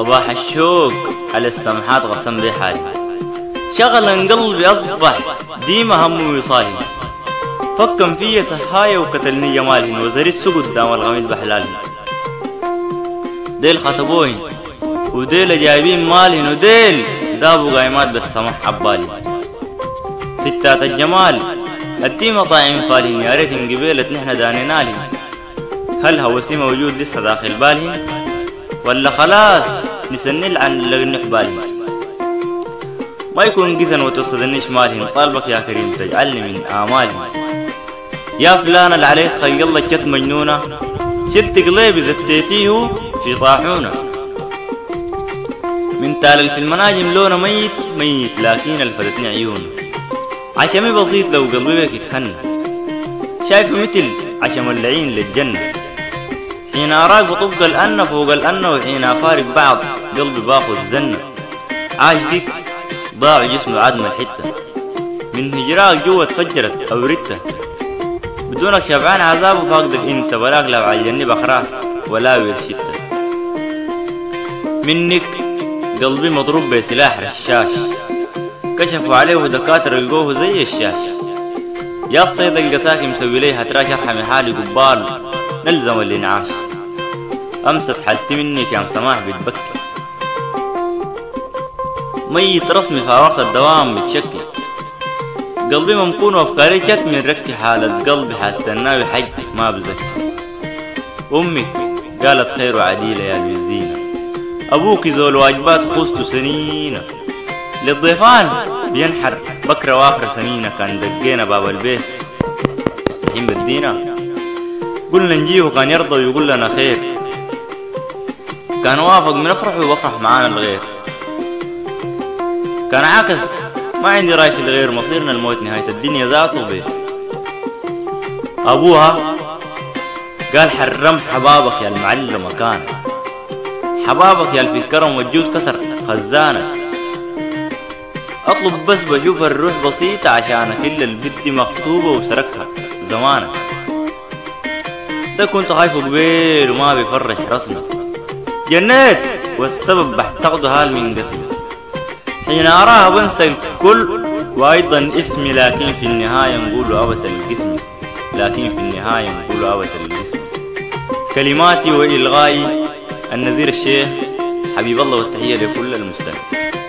صباح الشوق على السمحات غصن بي حالي، شغلا قلبي أصبح ديما همه يصالي، فكم في صحايا وقتلني جمالهن، وزري السوق قدام الغميد بحلالهن. ديل خطبوهن وديل جايبين مالهن، وديل دابوا قايمات بالسمح عبالي. ستات الجمال الديمة طايعين فالهن، يا ريتن قبيلة نحن دانينالهن. هل هوسي موجود لسه داخل بالهن، ولا خلاص نسنل عن اللي نحبالهن؟ ما يكون قزن وتصدنيش مالهن، طالبك يا كريم تجعلني من آمالهن. يا فلان اللي عليك خيالله جت مجنونة، شلت قليبي زتيتيه في طاحونة. من تال في المناجم لونه ميت ميت، لكن الفدتني عيونه. عشمي بسيط لو قلبي بك يتخنى، شايفه مثل عشم اللعين للجنة. حين أراك بطبق الأنة فوق الأنة، وحين أفارق بعض قلبي باخذ زنة. عاش ديك ضاع جسمه عدم الحتة، من هجراك جوه تفجرت أوريته. بدونك شبعان عذاب وفاقدك انت، ولاك لو على الجنة بخراك ولا ويرشدته. منك قلبي مضروب بسلاح رشاش، كشفوا عليه ودكاترة لقوه زي الشاش. يا الصيد القساكي مسوي ليه هتراش ارحمي حالي قبال نلزم الانعاش. امست حالتي منك يا مسامح بتبكي، ميت رسمي فارقت الدوام متشكل. قلبي ممكون وافكاري جت من ركي، حالة قلبي حتى الناوي حج ما بزكي. امك قالت خير وعديلة يا الوزينة، ابوك ذو الواجبات خوسته سنينة. للضيفان بينحر بكرة واخر سنينة، كان دقينا باب البيت الحين بدينا. قلنا نجيه كان يرضى ويقول لنا خير، كان وافق من افرح وبفرح معانا الغير. كان عاكس ما عندي راي في الغير، مصيرنا الموت نهاية الدنيا ذاته بيه. ابوها قال حرم حبابك يا المعلم مكانك، حبابك يا في الكرم والجود كثر خزانك. اطلب بس بشوف الروح بسيطة عشانك، الا البت مخطوبة وسرقها زمانك. ده كنت خايفه قبيل وما بيفرح رسمك، جنيت والسبب بحتقده هال من قسمي. حين اراها بنسى الكل وايضا اسمي، لكن في النهاية نقول ابت القسم، لكن في النهاية نقول ابت القسم. كلماتي والغائي النزير الشيخ حبيب الله، والتحية لكل المستمعين.